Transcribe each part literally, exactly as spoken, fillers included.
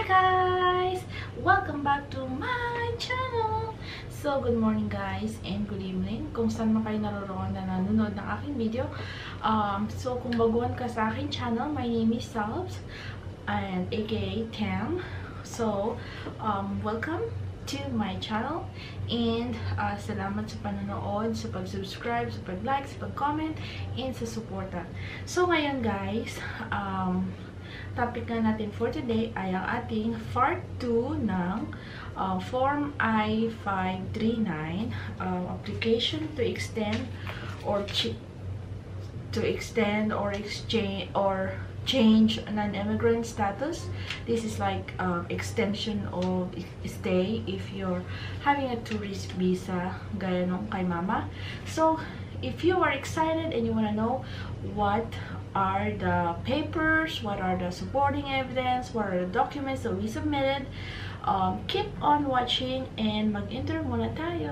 guys! Welcome back to my channel! So, good morning guys and good evening. Kung saan man kayo naroon na nanonood ng aking video. Um, so, kung baguhan ka sa aking channel, my name is Salves and aka Tam. So, um, welcome to my channel and uh, salamat sa panonood, sa pag-subscribe, sa pag-like, sa pag-comment, and sa suporta. So, ngayon guys, um, topic na natin for today ay ang ating part two ng uh, Form I five thirty-nine, uh, application to extend or to extend or exchange or change non-immigrant status. This is like uh, extension of stay if you're having a tourist visa gaya nung kay mama. So if you are excited and you want to know what are the papers, what are the supporting evidence, what are the documents that we submitted, um, keep on watching and mag-intro muna tayo.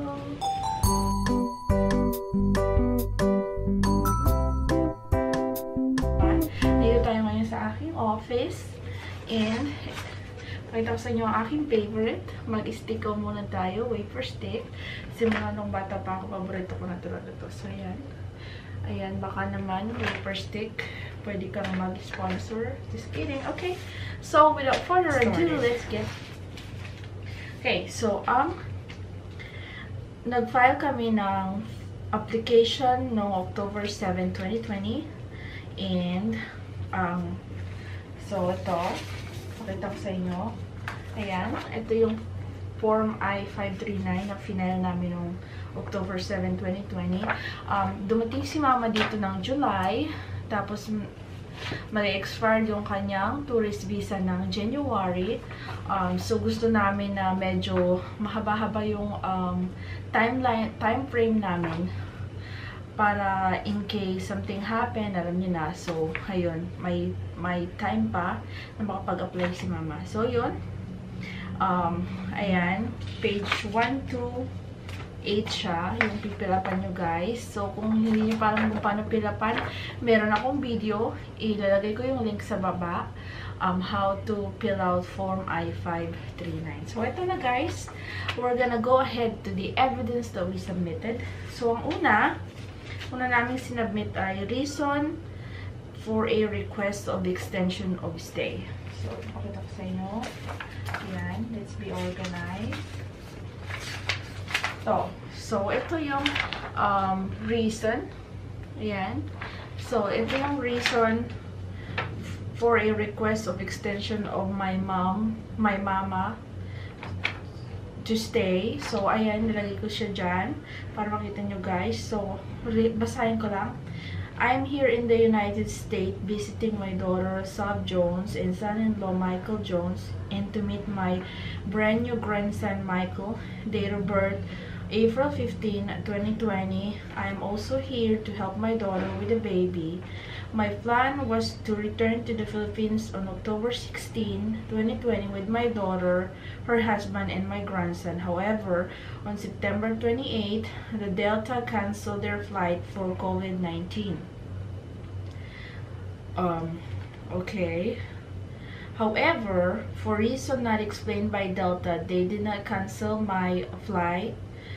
Dito tayo ngayon sa aking office and pakita ko sa inyo ang aking favorite. Mag-stick on muna tayo, wafer stick. Simula nung bata pa ako, paborito ko na talaga to. So, ayan. Ayan, baka naman, wafer stick. Pwede kang mag-sponsor. Just kidding. Okay. So, without further ado, let's get... Okay, so, um, nag-file kami ng application noong October seventh, twenty twenty. And, um, so, ito. Pakita ko sa inyo. Ayan. Ito yung Form I five thirty-nine na final namin noong October seventh, twenty twenty. Um, dumating si mama dito ng July. Tapos, mag-expire yung kanyang tourist visa ng January. Um, so, gusto namin na medyo mahaba-haba yung um, timeline, time frame namin. Para in case something happen, alam niyo na. So, ayun, may, may time pa na makapag-apply si mama. So, yun. Um, ayan, page one to eight siya, yung pipilapan nyo guys. So, kung hindi nyo parang kung paano pilapan, meron akong video. Ilalagay ko yung link sa baba. Um, how to fill out Form I five thirty-nine. So, ito na guys. We're gonna go ahead to the evidence that we submitted. So, ang una, una namin sinubmit ay reason for a request of extension of stay. So, pakita ko sa inyo. Ayan, let's be organized. So, so ito yung um, reason. Ayan. So, ito yung reason for a request of extension of my mom, my mama to stay. So, ayan, nilagay ko siya dyan para makita nyo guys. So, basahin ko lang. I'm here in the United States visiting my daughter, Sav Jones, and son-in-law, Michael Jones, and to meet my brand new grandson, Michael. Date of birth, April fifteenth, twenty twenty. I'm also here to help my daughter with the baby. My plan was to return to the Philippines on October sixteenth, twenty twenty with my daughter, her husband, and my grandson. However, on September twenty-eighth, the Delta canceled their flight for COVID nineteen. Um, okay. However, for reason not explained by Delta, they did not cancel my flight.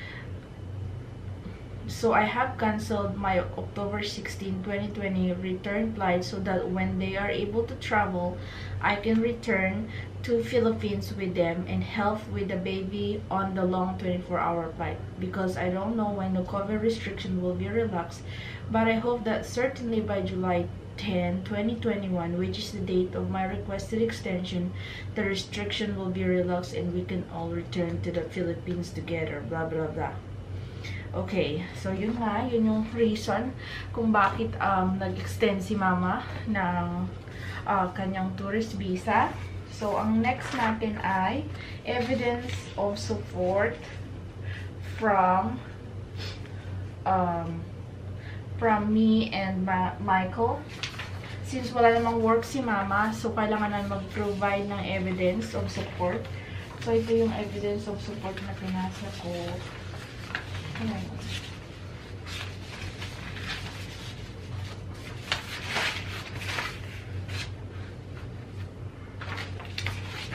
So I have canceled my October sixteenth, twenty twenty return flight so that when they are able to travel, I can return to Philippines with them and help with the baby on the long twenty-four hour flight. Because I don't know when the COVID restriction will be relaxed, but I hope that certainly by July tenth, twenty twenty-one, which is the date of my requested extension, the restriction will be relaxed and we can all return to the Philippines together, blah blah blah. Okay, so yun nga, yun yung reason kung bakit um, nag-extend si mama ng uh, kanyang tourist visa. So, ang next natin ay evidence of support from um, from me and Ma Michael. Since wala namang work si mama, so kailangan na mag-provide ng evidence of support. So, ito yung evidence of support na pinasa ko. Ayan.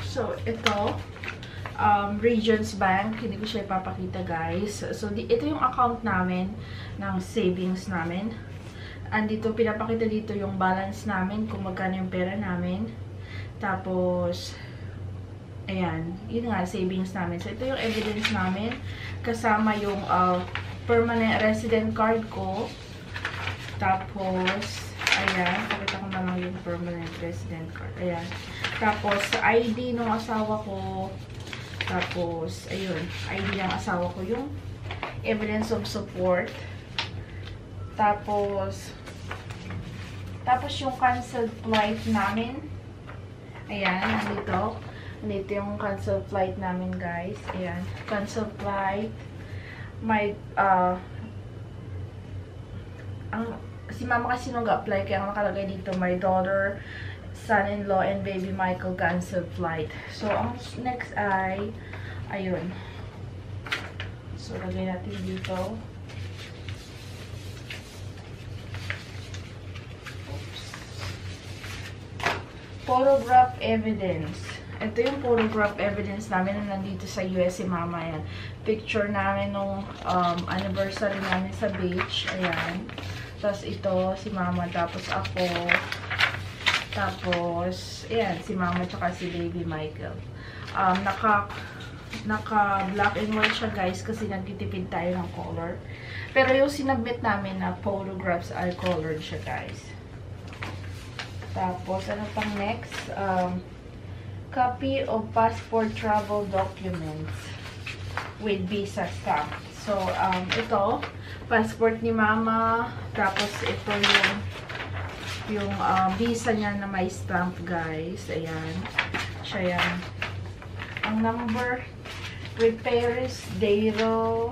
So, ito, um, Regions Bank. Hindi ko siya ipapakita, guys. So, di, ito yung account namin ng savings namin. Andito, pinapakita dito yung balance namin, kung magkano yung pera namin. Tapos, ayan, yun nga, savings namin. So, ito yung evidence namin. Kasama yung uh, permanent resident card ko. Tapos, ayan, pakita ko na lang yung permanent resident card. Ayan. Tapos, I D ng asawa ko. Tapos, ayun, I D ng asawa ko. Yung evidence of support. Tapos, tapos yung canceled flight namin. Ayan, nandito. Nandito yung canceled flight namin, guys. Ayan, canceled flight. My, uh, ang, si mama kasi nung ga-apply, kaya nakalagay dito, my daughter, son-in-law, and baby Michael canceled flight. So, ang next ay, ayun. So, lagay natin dito. Oops. Photograph evidence. Ito yung photograph evidence namin na nandito sa U S si mama. Ayan. Picture namin nung um, anniversary namin sa beach. Ayan. Tapos ito, si mama. Tapos ako. Tapos, ayan, si mama tsaka si baby Michael. Um, naka, naka black and white siya, guys, kasi nagtitipid tayo ng color. Pero yung sinabit namin na photographs ay colored siya, guys. Tapos, ano pang next? Um, copy of passport travel documents with visa stamp. So, um, ito, passport ni mama. Tapos, ito yung yung uh, visa niya na may stamp, guys. Ayan. Siya yan. Ang number, prepares Dero.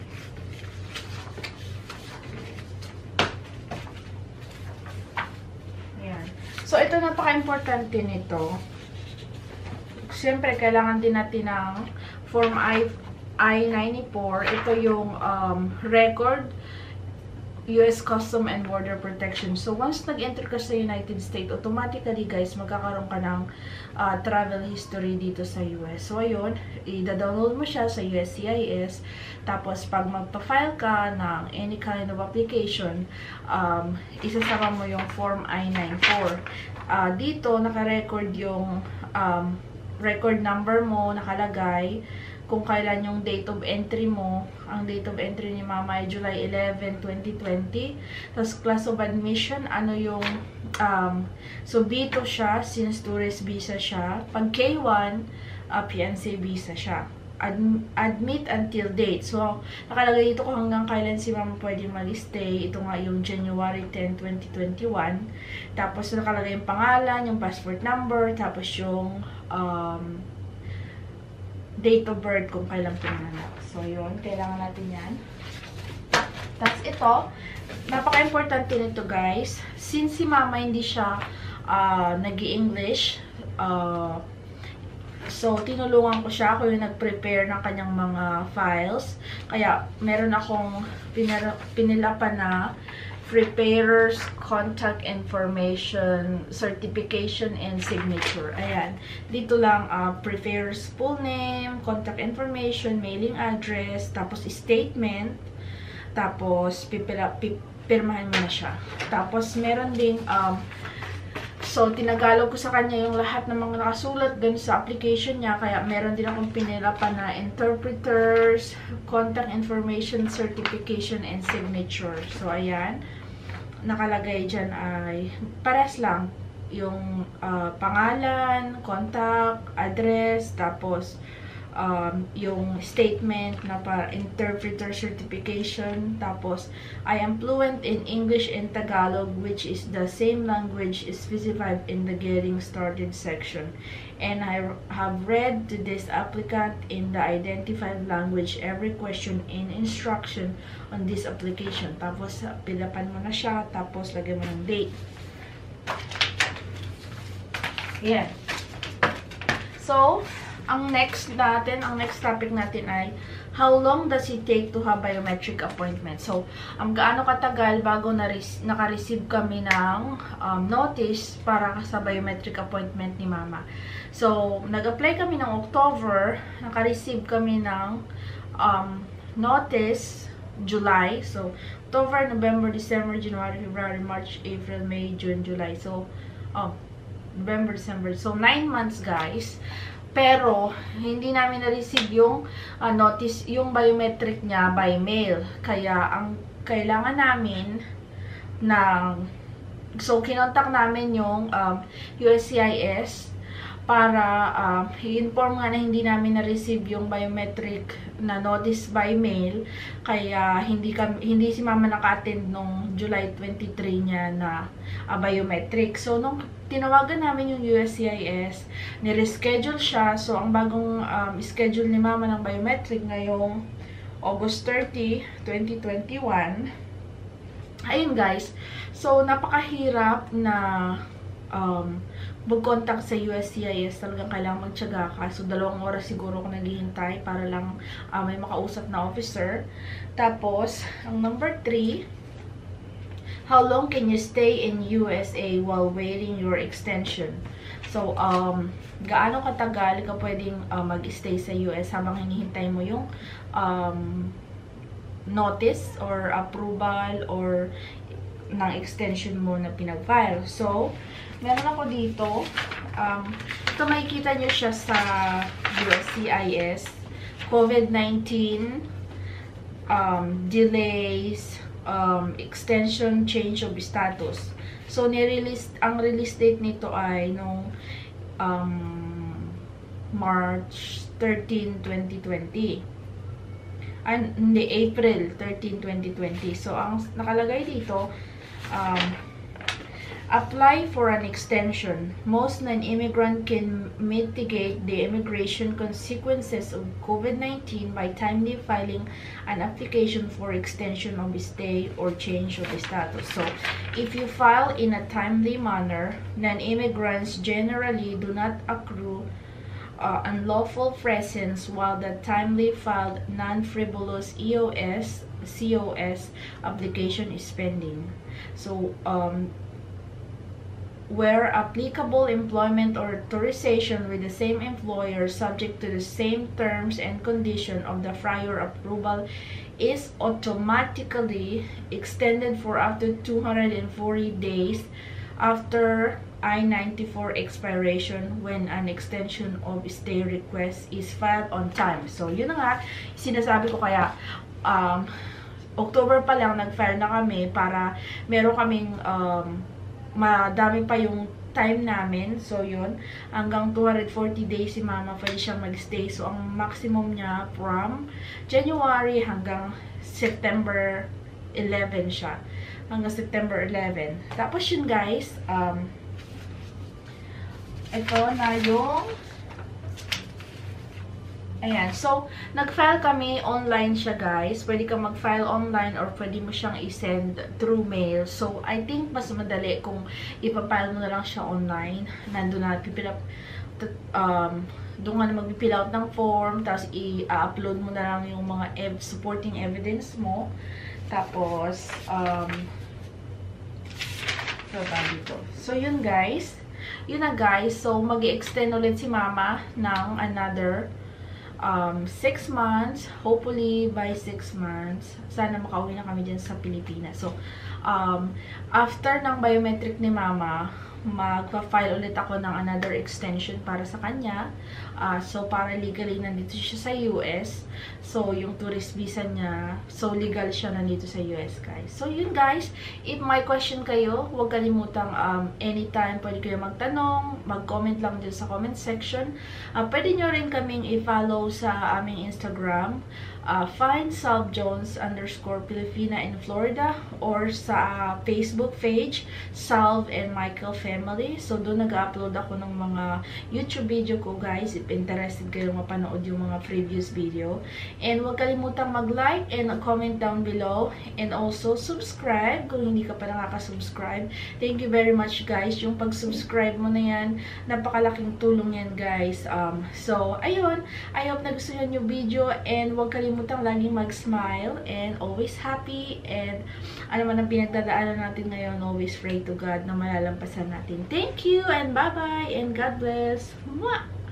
Ayan. So, ito napaka-importante nito. Siyempre, kailangan din natin ng Form I ninety-four. Ito yung um, record U S Custom and Border Protection. So, once nag-enter ka sa United States, automatically, guys, magkakaroon ka ng uh, travel history dito sa U S. So, ayun, i-download mo siya sa U S C I S. Tapos, pag magpa-file ka ng any kind of application, um, isasama mo yung Form I ninety-four. Uh, dito, naka-record yung um, record number mo, nakalagay kung kailan yung date of entry mo. Ang date of entry ni mama ay July eleven, twenty twenty. Tapos, class of admission, ano yung, um, so B two siya, since tourist visa siya. Pag K one, uh, P N C visa siya. Ad admit until date. So, nakalagay dito kung hanggang kailan si mama pwede mag-stay. Ito nga yung January tenth, twenty twenty-one. Tapos, nakalagay yung pangalan, yung passport number, tapos yung, um, date of birth kung kailan pinanganak. So, yun. Kailangan natin yan. Tapos, ito. Napaka-importante nito, guys. Since si mama hindi siya uh, nag-i-English, uh, so, tinulungan ko siya. Ako yung nag-prepare ng kanyang mga files. Kaya, meron akong pinilapan na preparer's contact information, certification, and signature. Ayan. Dito lang, uh, preparer's full name, contact information, mailing address, tapos statement, tapos pipila, pipirmahan mo na siya. Tapos, meron ding, um, so, tinagalog ko sa kanya yung lahat ng mga nakasulat dun sa application niya. Kaya, meron din akong pinilapan na interpreters, contact information, certification, and signature. So, ayan. Nakalagay dyan ay pares lang yung uh, pangalan, contact, address, tapos um, yung statement na para interpreter certification, tapos I am fluent in English and Tagalog, which is the same language specified in the getting started section, and I have read to this applicant in the identified language every question and instruction on this application. Tapos pilapan mo na siya, tapos lagyan mo ng date. Yeah. So, ang next natin, ang next topic natin ay how long does it take to have biometric appointment? So, um, gaano katagal bago naka-receive kami ng um, notice para sa biometric appointment ni Mama. So, nag-apply kami ng October, naka-receive kami ng um, notice July. So, October, November, December, January, February, March, April, May, June, July. So, oh, November, December. So, nine months, guys. Pero, hindi namin na-receive yung uh, notice, yung biometric niya by mail. Kaya, ang kailangan namin ng, so, kinontak namin yung um, U S C I S para uh, i-inform nga na hindi namin na-receive yung biometric na notice by mail. Kaya, hindi, kami, hindi si Mama naka-attend nung July twenty-three niya na uh, biometric. So, nung tinawagan namin yung U S C I S, nireschedule siya. So, ang bagong um, schedule ni Mama ng biometric ngayong August thirty, twenty twenty-one. Ayun, guys. So, napakahirap na um, mag-contact sa U S C I S. Talagang kailangan magtiyaga ka. So, dalawang oras siguro ako naghihintay para lang uh, may makausap na officer. Tapos, ang number three, how long can you stay in U S A while waiting your extension? So, um, gaano katagal ka pwedeng uh, mag-stay sa U S habang hinihintay mo yung um, notice or approval or ng extension mo na pinag-file. So, meron ako dito. Um, ito makikita nyo siya sa U S C I S. COVID nineteen, um, delays, um, extension, change of status. So, nirelease, ang release date nito ay nung um, March thirteen, twenty twenty. Ay, hindi, April thirteen, twenty twenty. So, ang nakalagay dito, um, apply for an extension. Most non-immigrant can mitigate the immigration consequences of COVID nineteen by timely filing an application for extension of stay or change of status. So, if you file in a timely manner, non-immigrants generally do not accrue uh, unlawful presence while the timely filed non-frivolous E O S C O S application is pending. So, um, where applicable, employment or authorization with the same employer subject to the same terms and condition of the prior approval is automatically extended for up to two hundred forty days after I ninety-four expiration when an extension of stay request is filed on time. So, yun na nga, sinasabi ko kaya, um, October pa lang nag-file na kami para meron kaming um, madami pa yung time namin. So, yun. Hanggang two hundred forty days si Mama pwede siyang mag-stay. So, ang maximum niya from January hanggang September eleven siya. Hanggang September eleven. Tapos yun, guys. Um, ito na yung ayan. So, nag-file kami. Online siya, guys. Pwede ka mag-file online or pwede mo siyang i-send through mail. So, I think mas madali kung ipapile mo na lang siya online. Nandun na, pipilap, um, doon ka na mag-fill out ng form. Tapos, i-upload mo na lang yung mga ev supporting evidence mo. Tapos, um, so, dito. So, yun, guys. Yun na, guys. So, mag-i-extend ulit si Mama ng another Um, six months, hopefully by six months, sana makauwi na kami dyan sa Pilipinas. So, um, after ng biometric ni Mama, magpa-file ulit ako ng another extension para sa kanya. Uh, so, para legally nandito siya sa U S. So, yung tourist visa niya, so legal siya nandito sa U S, guys. So, yun, guys. If may question kayo, huwag kalimutang um, anytime pwede kayo magtanong, mag-comment lang din sa comment section. Uh, pwede nyo rin kaming i-follow sa aming Instagram, uh, find Salve Jones underscore Pilipina in Florida, or sa uh, Facebook page, Salve and Michael Fe Family. So, doon nag-upload ako ng mga YouTube video ko, guys. If interested kayo mapanood yung mga previous video. And huwag kalimutang mag-like and comment down below. And also, subscribe kung hindi ka pa nakaka-subscribe. Thank you very much, guys. Yung pag-subscribe mo na yan, napakalaking tulong yan, guys. Um, so, ayun. I hope na gusto nyo yung video. And huwag kalimutang laging mag-smile. And always happy. And ano man ang pinagdadaanan natin ngayon, always pray to God na malalampasan natin. Thank you and bye-bye and God bless. Mwah!